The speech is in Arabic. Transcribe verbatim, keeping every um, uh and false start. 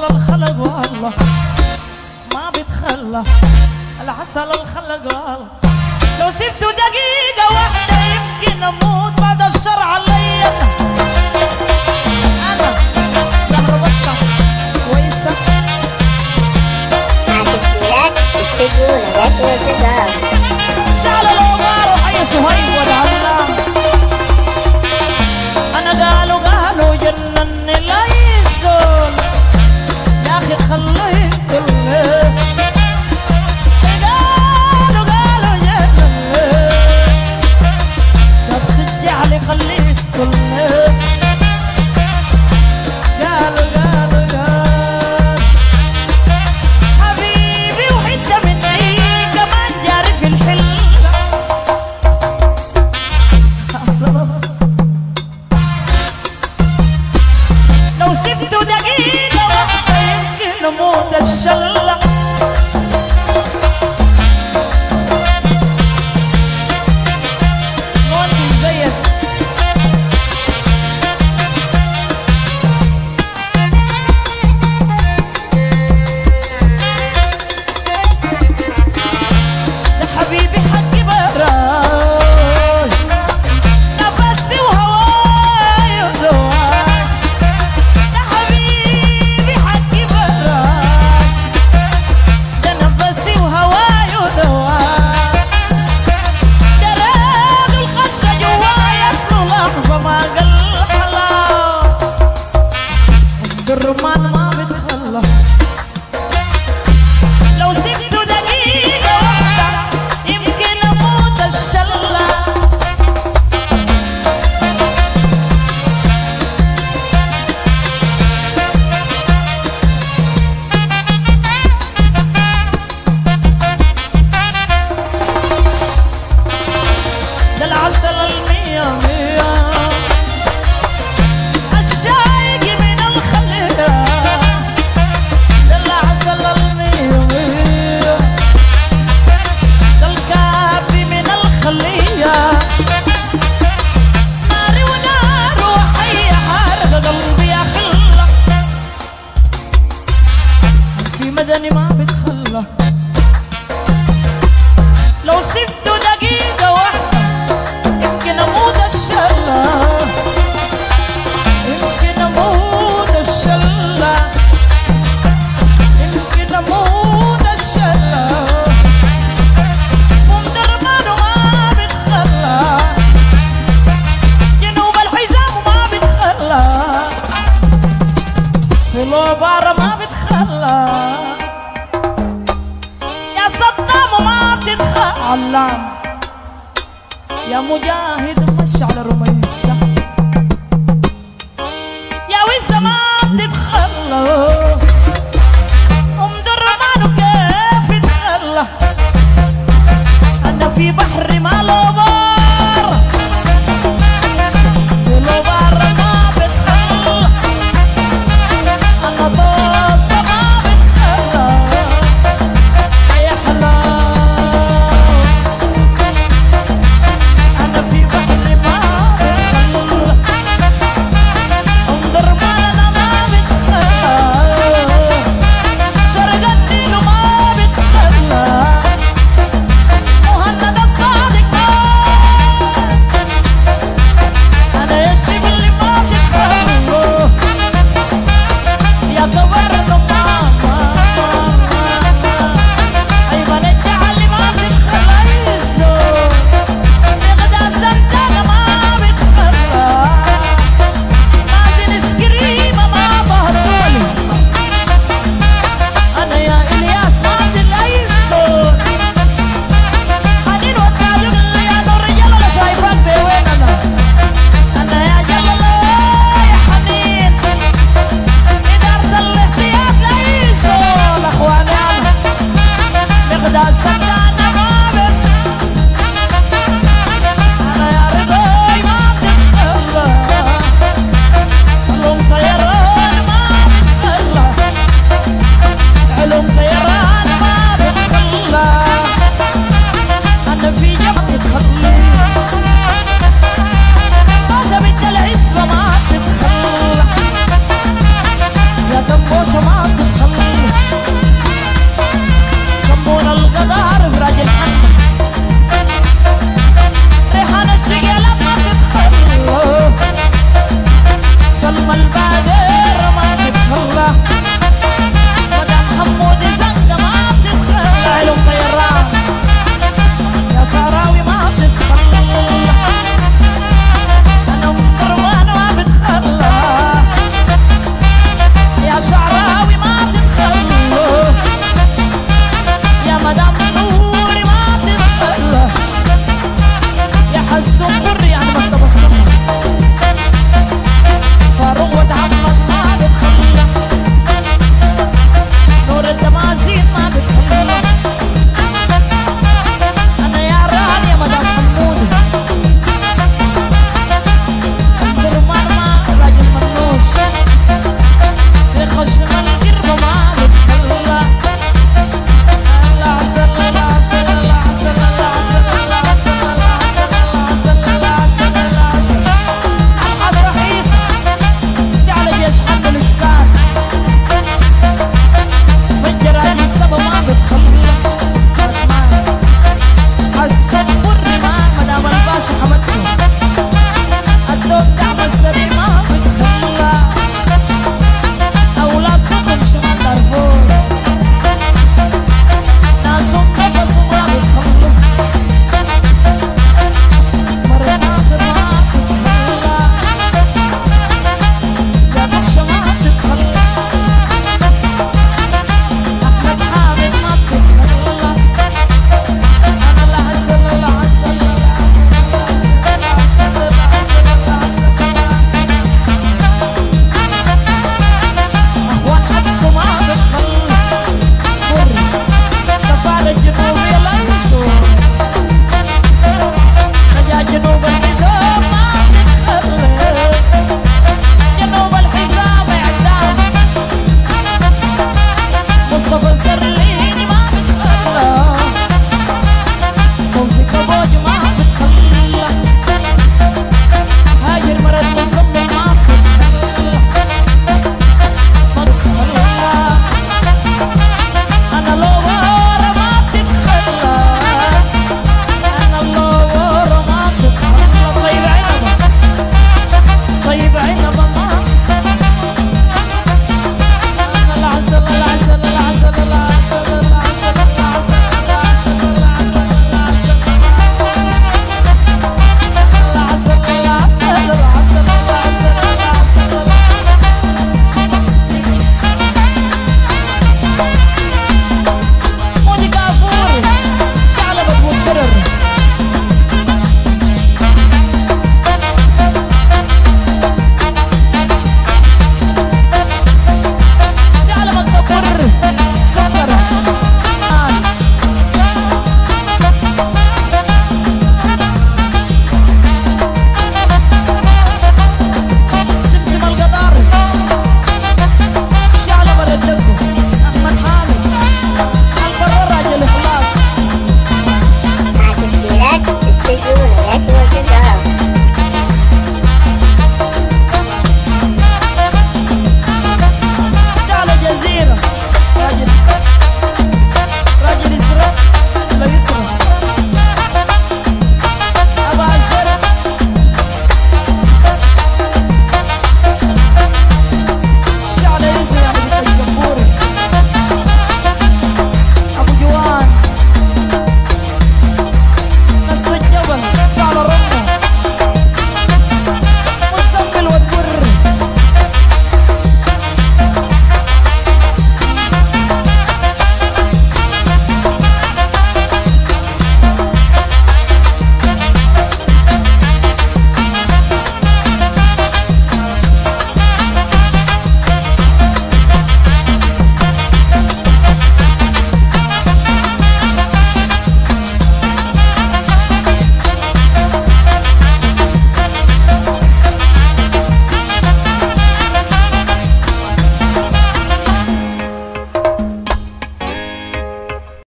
العسل الخلق والله ما بيتخلى، العسل الخلق والله لو سبته دقيقة واحدة يمكن أموت بعد الشر عليا. أنا جربتها كويسة مع تسجيلات استديو نجاة والتزام. شعل الأوغار وحي سهيب والعلام. أنا قالوا قالوا جنني لا يزول يا أخي خليت كله، قالوا قالوا جنني نفس الجعل خليت كله، قالوا قالوا قالوا حبيبي وحتة مني كمان جاري في الحلم. لو سبته دقيقة واحدة يمكن أموت الشلة. موتي زيك ده حبيبي حقي براش نفسي وهواي ودواي، ده حبيبي حقي براش ده نفسي وهواي ودواي، ده راغ الخشة جواي أصله لحظة ما قل حلا، الرمان ما بتخلى. لو سبته دقيقة واحدة يمكن أموت الشلة. ده العسل المية مية الشايق من الخلية، ده العسل المية مية ده الكافي من الخلية، ناري ونار وحي حارق قلبي يا خلة، في مدني ما بتخلى. لو سبته دقيقة واحدة يمكن أموت الشلة، يمكن أموت الشلة، يمكن أموت الشلة، ومدرمان وما بتخلى، جنوب الحزام وما بتخلى، والوبارة ما بتخلى، يا صدام وما بتتخلى، علام يا مجاهد مشعل رميسة، يا ويسة ما بتتخلى، أم درمان وكيف تخلى، أنا في بحر